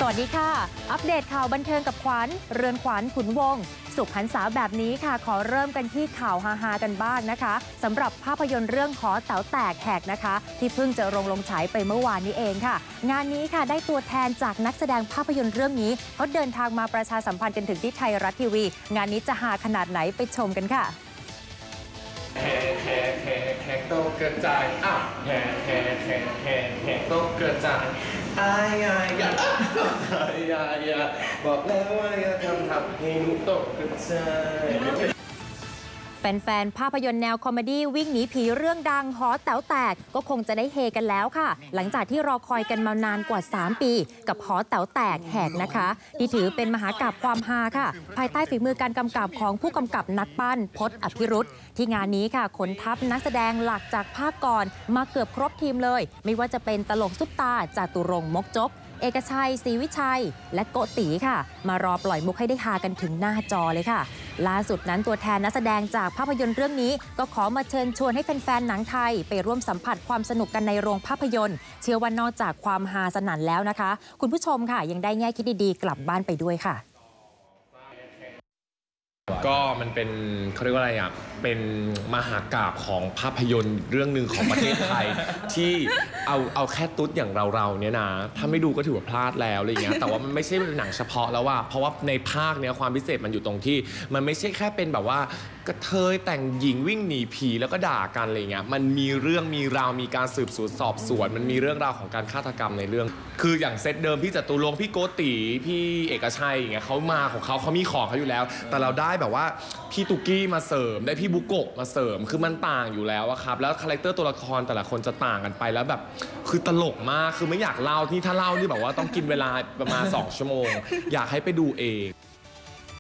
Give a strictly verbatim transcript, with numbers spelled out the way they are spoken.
สวัสดีค่ะอัปเดตข่าวบันเทิงกับขวัญเรือนขวัญขุนวงสุขหันษาแบบนี้ค่ะขอเริ่มกันที่ข่าวฮาๆกันบ้างนะคะสำหรับภาพยนตร์เรื่องหอแต๋วแตกแหกนะคะที่เพิ่งจะลงลงฉายไปเมื่อวานนี้เองค่ะงานนี้ค่ะได้ตัวแทนจากนักแสดงภาพยนตร์เรื่องนี้เขาเดินทางมาประชาสัมพันธ์กันถึงที่ไทยรัฐทีวีงานนี้จะฮาขนาดไหนไปชมกันค่ะแห่แห่แห่แห่ตกกระจายอ้าวแห่แห่แห่แห่แห่ตกกระจายอายอายอย่าอย่าอย่าบอกแล้วว่าอย่าทำทำให้หนูตกกระจายแฟนๆภาพยนตร์แนวคอมเมดี้วิ่งหนีผีเรื่องดังหอแต๋วแตกก็คงจะได้เฮกันแล้วค่ะหลังจากที่รอคอยกันมานานกว่าสามปีกับหอแต๋วแตกแหกนะคะที่ถือเป็นมหากาพย์ความฮาค่ะภายใต้ฝีมือการกำกับของผู้กำกับนักปั้นพจน์อภิรุตที่งานนี้ค่ะขนทัพนักแสดงหลักจากภาคก่อนมาเกือบครบทีมเลยไม่ว่าจะเป็นตลกซุปตาจาตุรงค์มกจกเอกชัยศรีวิชัยและโกติค่ะมารอปล่อยมุกให้ได้ฮากันถึงหน้าจอเลยค่ะล่าสุดนั้นตัวแทนนักแสดงจากภาพยนตร์เรื่องนี้ก็ขอมาเชิญชวนให้แฟนๆหนังไทยไปร่วมสัมผัสความสนุกกันในโรงภาพยนตร์เชื่อว่านอกจากความฮาสนั่นแล้วนะคะคุณผู้ชมค่ะยังได้แง่คิดดีๆกลับบ้านไปด้วยค่ะก็มันเป็นเขาเรียกว่าอะไรอ่ะเป็นมหากาพย์ของภาพยนตร์เรื่องหนึ่งของประเทศไทย ที่เอาเอาแค่ตุ๊ดอย่างเราๆเนี่ยนะถ้าไม่ดูก็ถือว่าพลาดแล้วอะไรเงี้ยแต่ว่ามันไม่ใช่เป็นหนังเฉพาะแล้วว่าเพราะว่าในภาคเนี้ยความพิเศษมันอยู่ตรงที่มันไม่ใช่แค่เป็นแบบว่ากระเทยแต่งหญิงวิ่งหนีผีแล้วก็ด่ากันอะไรเงี้ยมันมีเรื่องมีราวมีการสืบสวนสอบสวนมันมีเรื่องราวของการฆาตกรรมในเรื่องคืออย่างเซตเดิมพี่จตุรงค์พี่โกติพี่เอกชัยอย่างเงี้ยเขามาของเขาเขามีของเขาอยู่แล้วแต่เราได้แบบว่าพี่ตุกี้มาเสริมได้พี่บุโกะมาเสริมคือมันต่างอยู่แล้วครับแล้วคาแรคเตอร์ตัวละครแต่ละคนจะต่างกันไปแล้วแบบคือตลกมากคือไม่อยากเล่าที่ถ้าเล่านี่แบบว่าต้องกินเวลาประมาณสองชั่วโมงอยากให้ไปดูเอง